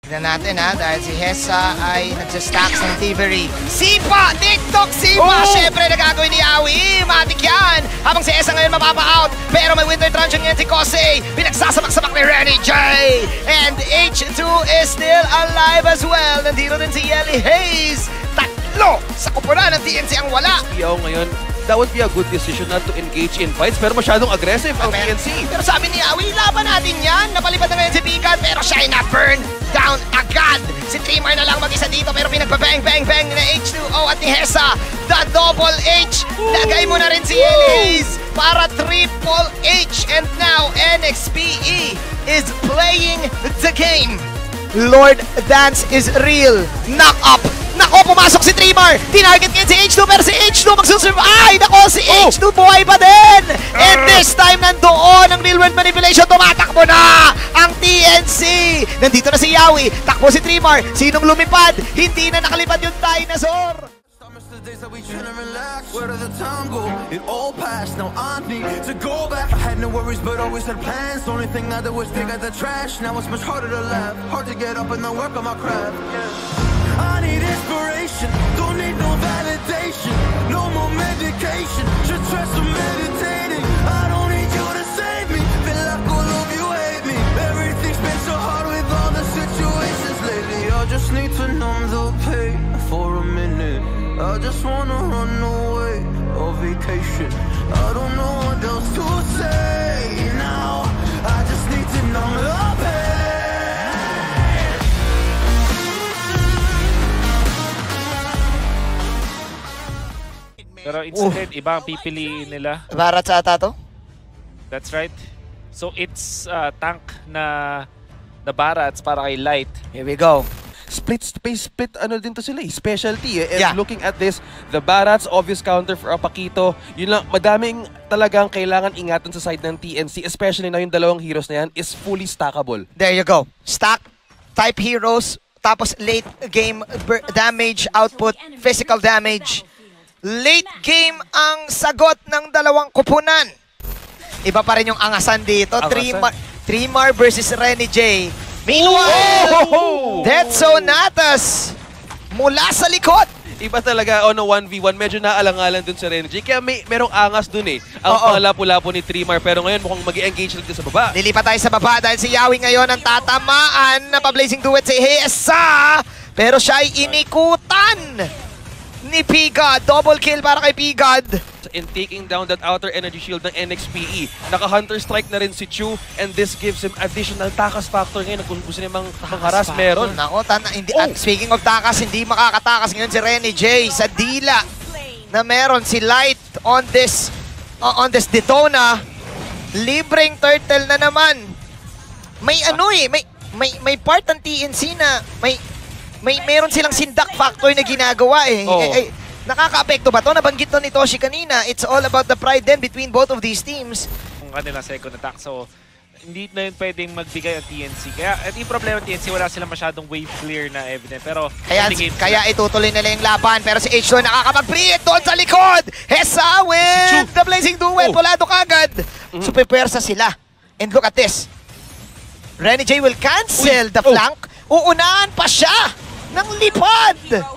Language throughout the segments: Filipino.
Tignan natin ha, dahil si Hessa ay nagsastacks ng Thievery. Sipa! TikTok Sipa! Siyempre nagagawin ni Yawi. Matik yan! Habang si Hessa ngayon mapapa-out. Pero may Winter Truncheon yan si Kosei. Pinagsasamak-samak ni Renny J. And H2 is still alive as well. Nandito din si Yelly Hayes. Tatlo sa kupunan ng TNC ang wala. Yaw ngayon, that would be a good decision not to engage in fights, pero masyadong aggressive ang TNC. Pero sabi ni Yawi, laban natin yan. Napalipad na ngayon si Picard, pero siya ay na-burn down agad. Si Trimar na lang mag-isa dito, pero pinagpa-bang-bang-bang na H2O at ni Hessa. The double H. Lagay mo na rin si Elise para triple H. And now, NXPE is playing the game. Lord Dance is real. Knock up. Nako, pumasok si Trimar. Tinarget ngayon si H2, pero si H2 magsusurvive. Nako, si H2 buhay pa din. And this time, nandoon ang real world manipulation. Tumatakbo na ang TNC. Nandito na si Yawi. Takbo si Trimar. Sinong lumipad? Hindi na nakalipad yung dinosaur. Days that we tryna relax, where did the time go? It all passed, now I need to go back. I had no worries but always had plans. The only thing I did was dig at the trash. Now it's much harder to laugh, hard to get up and then work on my craft. I need inspiration, don't need no validation. No more medication, just try some meditating. I don't need you to save me, feel like all of you hate me. Everything's been so hard with all the situations lately. I just need to numb the pain for a minute. I just wanna run away on vacation. I don't know what else to say now. I just need to numb the pain. Pero instead, iba ang pipiliin nila. Barat sa ata to? That's right. So it's tank na Barats para kay Light. Here we go. Split ano din to sila eh, specialty eh. And Yeah. looking at this, the Barats, obvious counter for Apakito. Yun lang, madaming talagang kailangan ingatan sa side ng TNC, especially na yung dalawang heroes na yan is fully stackable. There you go. Stack type heroes, tapos late game damage output, physical damage. Late game ang sagot ng dalawang kupunan. Iba pa rin yung angasan dito. Trimar versus Renny J. Meanwhile, Detso Natas mula sa likod. Iba talaga on a 1v1, medyo naalangalan dun sa Renny J. Kaya merong angas dun eh. Ang pangalapo-lapo ni Trimar. Pero ngayon mukhang mag-i-engage lang din sa baba. Lilipat tayo sa baba dahil si Yawi ngayon ang tatamaan na pa-blazing duet si Hessa. Pero siya ay inikutan ni Pigad. Double kill para kay Pigad. In taking down that outer energy shield ng NXPE. Naka-hunter strike na rin si Chu and this gives him additional takas factor ngayon. Kung gusto niya mangharas, meron. Nako, speaking of takas, hindi makakatakas ngayon si Renny J sa dila na meron si Light on this Detona. Libreng turtle na naman. May ano eh, may part ng TNC na meron silang sindak factor na ginagawa eh. Nakaka-apekto ba to? Nabanggit to ni Toshi kanina. It's all about the pride then between both of these teams. Kung kanila second attack. So, hindi na yun pwedeng magbigay ang TNC. Kaya, at yung problema ng TNC, wala silang masyadong wave clear na evident. Pero, kaya itutuloy nila yung laban. Pero si H2 nakakapag-breathe doon sa likod. Hessa with the blazing duet. Polado kagad. So, pipersa sila. And look at this. Renny J will cancel the flank. Uunahan pa siya ng lipad.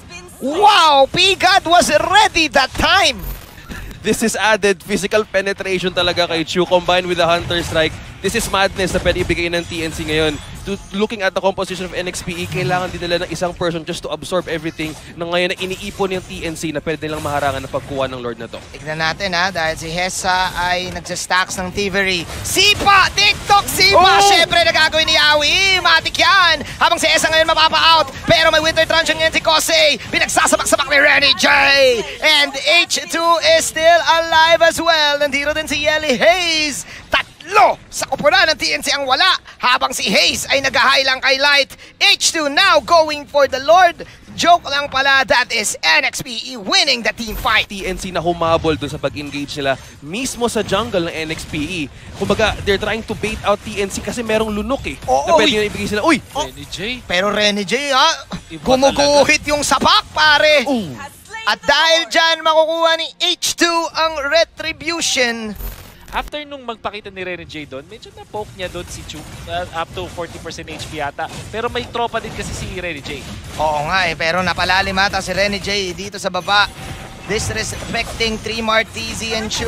Wow! Pigad was ready that time! This is added physical penetration talaga kay Chu combined with the Hunter Strike. This is madness na pwede ibigay ng TNC ngayon. Looking at the composition of NXPE, kailangan din nila ng isang person just to absorb everything na ngayon na iniipon yung TNC na pwede nilang maharangan na pagkuha ng Lord na to. Tignan natin ha, dahil si Hessa ay nagsastacks ng Thievery. Sipa! TikTok Sipa! Siyempre nagagawin ni Yawi. Matik yan! Habang si Hessa ngayon mapapa-out. Pero may Winter Truncheon ngayon si Kosei. Pinagsasamak-samak ni Renny J. And H2 is still alive as well. Nandito din si Yelly Hayes. Tatlo sa kupunan ng TNC ang wala. Habang si Hayes ay nag-high lang kay Light. H2 now going for the Lord. Joke lang pala, that is NXPE winning the team fight. TNC na humabol dun sa pag-engage nila mismo sa jungle ng NXPE. Kumbaga, they're trying to bait out TNC kasi merong lunok eh. Na pwede nyo ibigay sila. Uy! Renny J. Pero Renny J ha, gumuguhit yung sapak pare. At dahil dyan, makukuha ni H2 ang retribution. after nung magpakita ni Rene J doon, medyo na-poke niya doon si Chu. Up to 40% HP yata. Pero may tropa din kasi si Rene J. Oo nga pero napalalim ata si Rene J dito sa baba. Disrespecting Trimar, TZ, and Chu.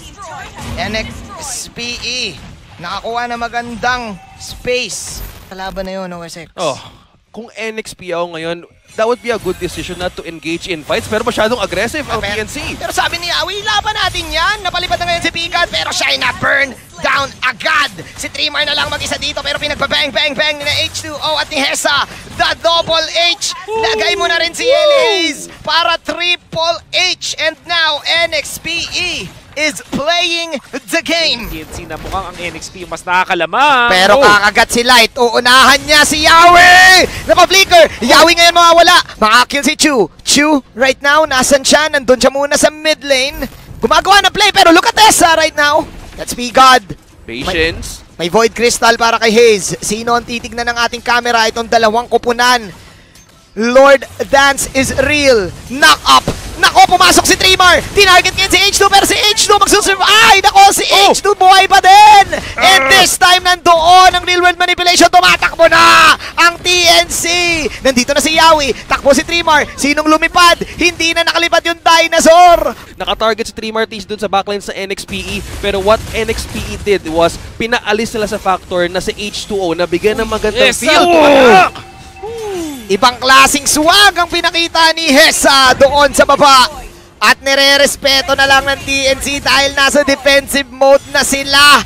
NXPE. Nakakuha na magandang space. Kalaban na yun, OSX. Oh, kung NXP ako ngayon, that would be a good decision not to engage in fights, pero masyadong aggressive ang TNC. Pero sabi ni Yawi, laban natin yan. Napalipad na ngayon si Picard, pero siya ay na-burn down agad. Si Trimar na lang mag-isa dito, pero pinagpa-bang-bang-bang ni H2O at ni Hesa. The double H. Lagay mo na rin si Elise para triple H. And now, NXPE is playing the game. TNC na mukhang ang NXP yung mas nakakalamang. Pero kakagat si Light. Uunahan niya si Yawi! Napa-flicker! Yawi ngayon mawawala. Makakill si Chu. Chu, right now, nasan siya? Nandun siya muna sa mid lane. Gumagawa ng play, pero look at Tessa right now. That's P-God. Patience. May Void Crystal para kay Haze. Sino ang titignan ng ating camera? Itong dalawang kupunan. Lord Dance is real. Knock up. Nako, pumasok si Trimar. Tinarget ngayon si H2, pero si H2 magsusurvive. Nako, si H2 buhay pa din. And this time, nandoon ang real world manipulation. Tumatakbo na ang TNC. Nandito na si Yawi. Takbo si Trimar. Sinong lumipad? Hindi na nakalipad yung dinosaur. Nakatarget si Trimar Ts dun sa backline sa NXPE, pero what NXPE did was pinaalis nila sa factor na si H2O na bigyan ng magandang field. Ibang klaseng swag ang pinakita ni Hesa doon sa baba. At nire-respeto na lang ng TNC dahil nasa defensive mode na sila.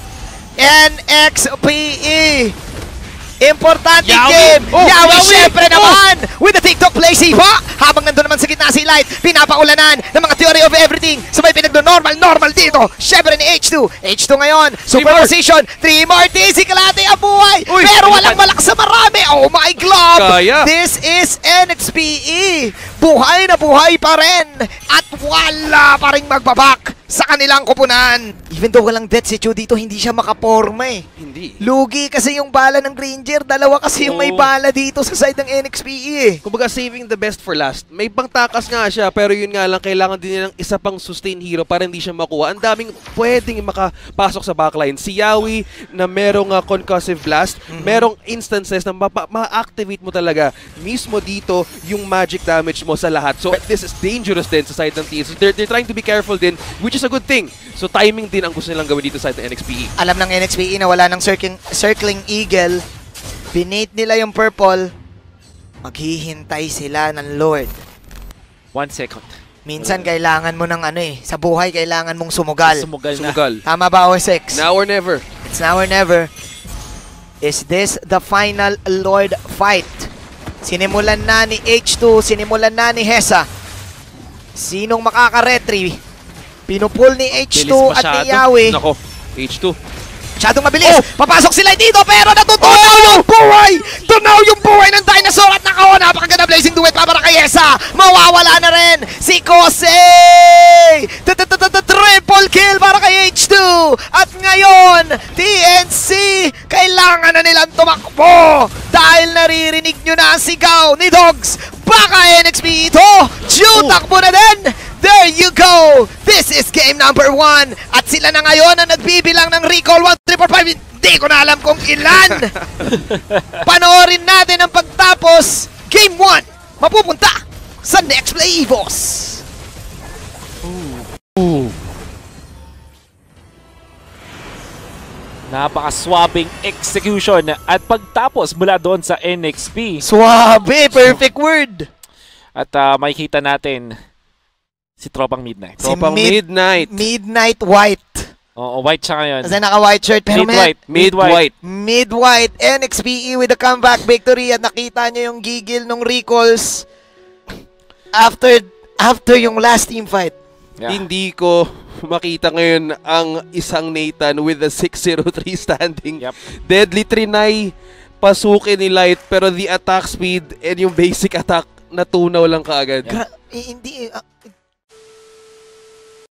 NXPE. Importante game. Yawi syempre naman. With the TikTok play si Iba. Habang nandun naman sa gitna si Light. Pinapaulanan ng mga theory of everything. Sabay pinagdo-normal dito. Syempre ni H2. H2 ngayon. Super position. Trimar, TNC kalate ang buhay. Pero walang malakas sa marami. Oh my glove. Kaya. This is NXPE. Buhay na buhay pa rin. At wala pa rin magbabak sa kanilang kupunan. Even though walang death si Chu dito, hindi siya makaporma eh. Hindi. Lugi kasi yung bala ng Granger. Dalawa kasi yung may bala dito sa side ng NXPE eh. Kumbaga saving the best for last. May pangtakas nga siya, pero yun nga lang, kailangan din nilang isa pang sustain hero para hindi siya makuha. Ang daming pwedeng makapasok sa backline. Si Yawi na merong concussive blast, merong instances na ma-activate mo talaga mismo dito yung magic damage mo sa lahat. So this is dangerous din sa side ng TNC. They're trying to be careful din, which is a good thing. So timing din ang gusto nilang gawin dito sa side ng NXPE. Alam ng NXPE na wala ng circling eagle. Binate nila yung purple. Maghihintay sila ng Lord. 1 second. Minsan kailangan mo ng sa buhay kailangan mong sumugal. Sumugal. Tama ba, OSX? Now or never. It's now or never. Is this the final Lord fight? Sinimulan na ni H2, sinimulan na ni Hesa. Sinong makaka-retry? Pinupul ni H2 at ni Yawi. Nako, H2. Masyadong mabilis. Papasok sila dito pero natutunaw yung buhay. Tunaw yung buhay ng dinosaur at nakawa. Napakaganda blazing duet para kay Hesa. Mawawala na rin si Kosei. Triple kill para kay H2. At ngayon, TNC, kailangan na nilang tumakbo. Dahil naririnig nyo na ang sigaw ni Dogs. Baka NXP ito. Chu, takbo na din. There you go! This is game number 1. At sila na ngayon ang nagbibilang ng recall 1345. Hindi ko na alam kung ilan. Panoorin natin ang pagtapos. Game 1. Mapupunta sa Next Play EVOS. Napaka-swabbing execution at pagtapos mula doon sa NXP. Swabe! Perfect word! At makikita natin si Tropang Midnight. Tropang Midnight. Midnight White. Oo, white siya ngayon. Kasi naka-white shirt. Pero Mid-white. Mid-white. Mid-white. NXPE with a comeback victory. At nakita nyo yung gigil ng recalls after yung last team fight. Yeah. Hindi ko makita ngayon ang isang Nathan with a 603 standing. Yep. Deadly trinay pasukin ni Light, pero the attack speed and yung basic attack natunaw lang kaagad. Hindi